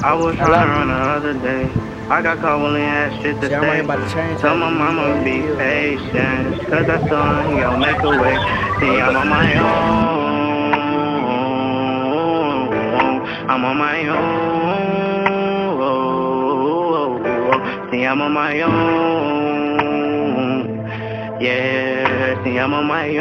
I was trying to run the other day. I got caught when they had shit to say. Tell my mama be patient, cause that son, he gon' make a way. See, I'm on my own. I'm on my own. See, I'm on my own. Yeah, see, I'm on my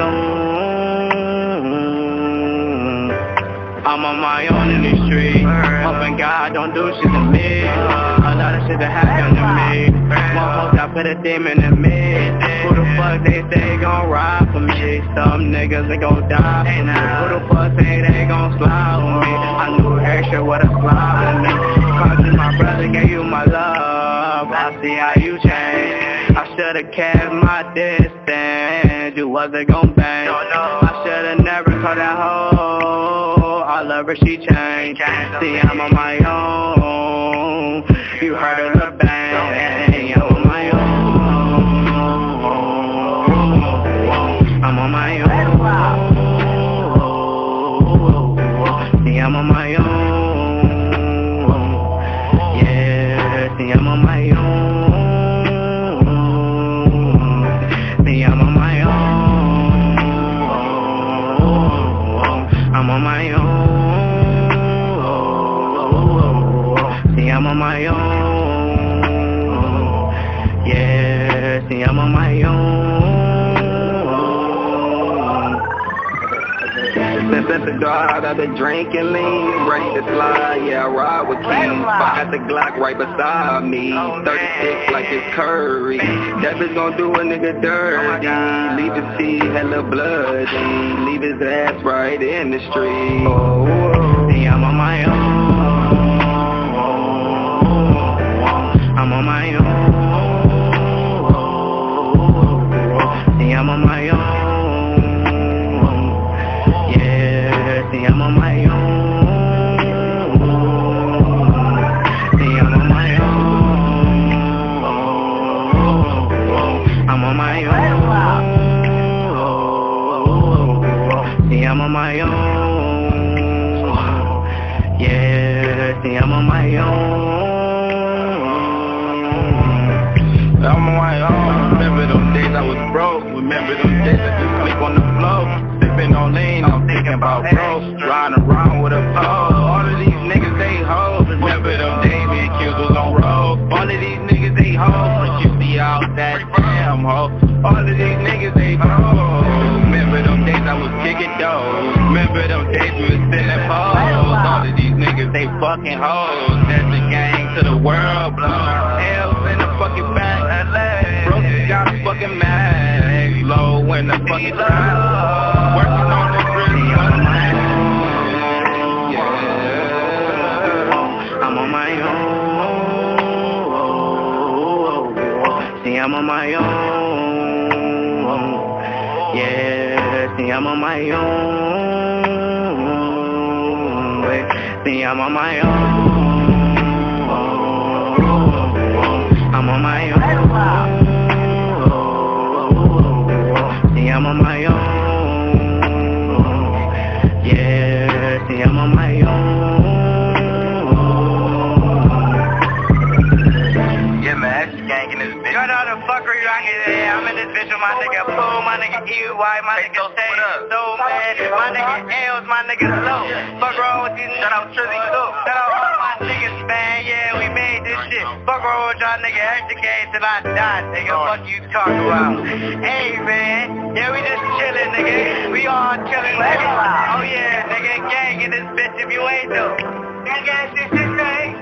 own. I'm on my own in these streets. Hoping God don't do shit to me. A lot of shit that happened to me. One hope I put a demon in me. Who the fuck they say gon' ride for me? Some niggas they gon' die for me. Who the fuck say they gon' slide with me? I knew extra what a slide with me. Cause my brother gave you my love. I see how you change. I should've kept my distance. You wasn't gon' bang. I should've never caught that hoe. I love her, she changed. See, I'm on my own. You heard of the bang. I'm on my own. I'm on my own. See, I'm on my own. Yeah, see, I'm on my own. See, I'm on my own. I'm on my own. See, I'm on my own. Yeah, see, I'm on my own. Since the dog, I've been drinking lean, ready to slide. Yeah, I ride with keys. I got the Glock right beside me. 36 like it's Curry. That bitch gon' do a nigga dirty. Leave his teeth hella bloody. Leave his ass right in the street. See, I'm on my own. I'm on my own. See, I'm on my own. Yeah, see, I'm on my own. See, I'm on my own. I'm on my own. See, I'm on my own. Yeah, see, I'm on my own. I'm on my own. Remember those days I was broke. Remember those days I just sleep on the floor. Sipping on lean, I'm thinking about bro. Riding around with a pole. All of these niggas, they hoes. Remember those days me and Q's was on road. All of these niggas, they hoes. But you see out that damn hoe. All of these niggas, they hoes. Remember those days I was kicking doors. Remember those days we was selling poles. All of these niggas, they fucking hoes. That's the gang to the world blow. Hell's in the fucking back. Broke got a fucking mag. Low in the fucking trap. Working on the gritty on my own. Yeah. I'm on my own. See, I'm on my own. Yeah, see, I'm on my own. See, I'm on my own. I'm on my own. See, I'm on my own. Yeah, see, I'm on my own. Yeah, man, that's the gang in this bitch. You know the fuckery right here. I'm in this bitch with my nigga Pooh, my nigga EY, my nigga Tay, so mad. My nigga L's, my nigga Slow. Fuck wrong with these. Shout out Trizzy too. Shout out all my niggas, man. Yeah, we made this shit. Fuck wrong with y'all nigga extra game till I die, nigga. Fuck you talking about? Hey, man. Yeah, we just chillin', nigga. We all chillin', nigga. Oh, yeah, nigga. Gang in this bitch if you ain't though. Gang, shit, gang.